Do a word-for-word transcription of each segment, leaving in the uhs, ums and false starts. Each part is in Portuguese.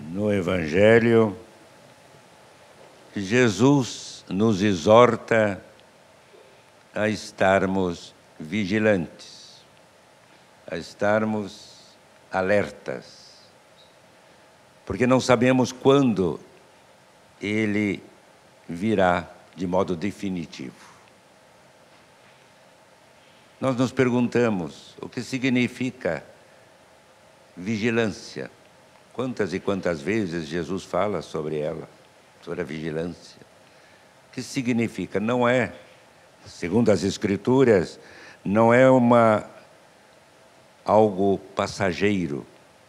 No Evangelho, Jesus nos exorta a estarmos vigilantes, a estarmos alertas, porque não sabemos quando Ele virá de modo definitivo. Nós nos perguntamos o que significa vigilância. Quantas e quantas vezes Jesus fala sobre ela, sobre a vigilância. O que significa? Não é, segundo as Escrituras, não é uma, algo passageiro,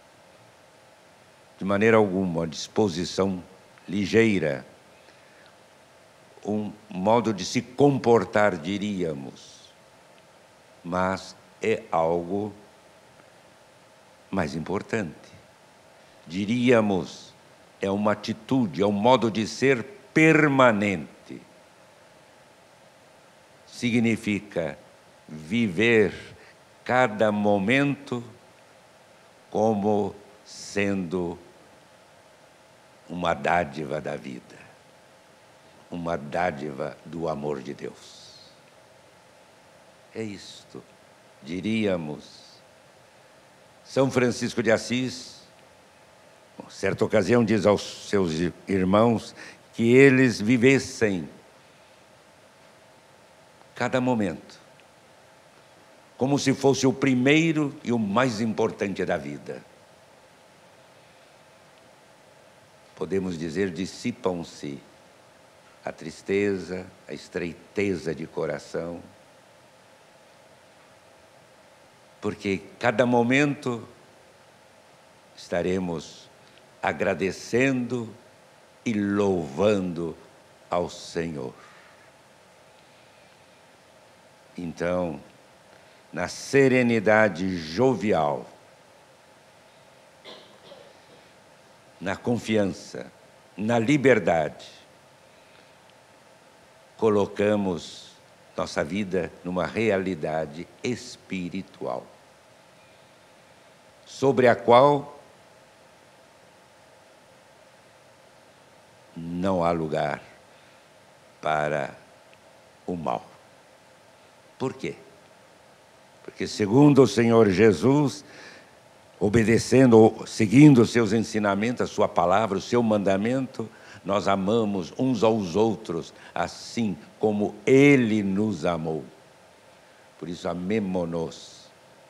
de maneira alguma, uma disposição ligeira, um modo de se comportar, diríamos, mas é algo mais importante. Diríamos, é uma atitude, é um modo de ser permanente. Significa viver cada momento como sendo uma dádiva da vida, uma dádiva do amor de Deus. É isto, diríamos. São Francisco de Assis, certa ocasião, diz aos seus irmãos que eles vivessem cada momento como se fosse o primeiro e o mais importante da vida. Podemos dizer, dissipam-se a tristeza, a estreiteza de coração, porque cada momento estaremos agradecendo e louvando ao Senhor. Então, na serenidade jovial, na confiança, na liberdade, colocamos nossa vida numa realidade espiritual, sobre a qual não há lugar para o mal. Por quê? Porque, segundo o Senhor Jesus, obedecendo, seguindo os seus ensinamentos, a sua palavra, o seu mandamento, nós amamos uns aos outros, assim como Ele nos amou. Por isso, amemo-nos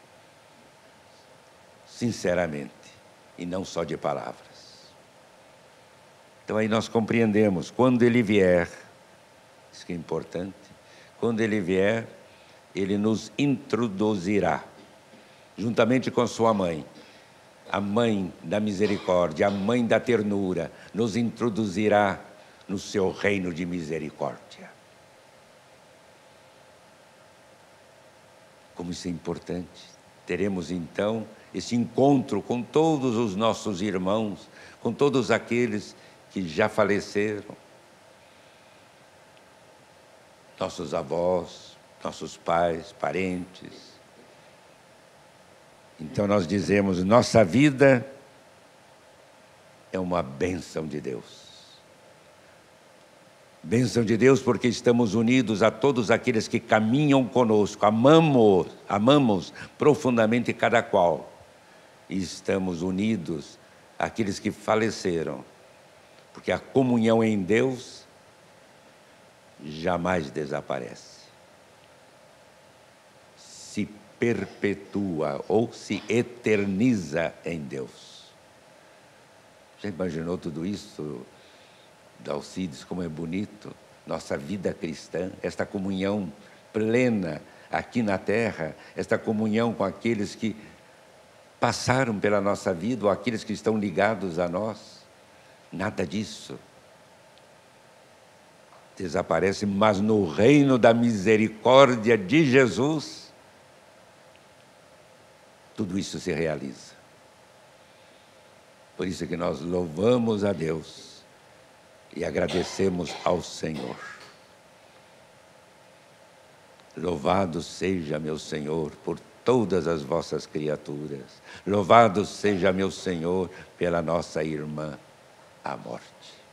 sinceramente, e não só de palavras. Então aí nós compreendemos, quando Ele vier, isso que é importante, quando Ele vier, Ele nos introduzirá, juntamente com sua mãe, a mãe da misericórdia, a mãe da ternura, nos introduzirá no seu reino de misericórdia. Como isso é importante. Teremos então esse encontro com todos os nossos irmãos, com todos aqueles que já faleceram, nossos avós, nossos pais, parentes. Então nós dizemos, nossa vida é uma bênção de Deus. Bênção de Deus porque estamos unidos a todos aqueles que caminham conosco, amamos, amamos profundamente cada qual. E estamos unidos àqueles que faleceram, porque a comunhão em Deus jamais desaparece. Se perpetua ou se eterniza em Deus. Já imaginou tudo isso, Dalcides, como é bonito? Nossa vida cristã, esta comunhão plena aqui na terra, esta comunhão com aqueles que passaram pela nossa vida, ou aqueles que estão ligados a nós. Nada disso desaparece, mas no reino da misericórdia de Jesus, tudo isso se realiza. Por isso que nós louvamos a Deus e agradecemos ao Senhor. Louvado seja meu Senhor por todas as vossas criaturas. Louvado seja meu Senhor pela nossa irmã, a morte.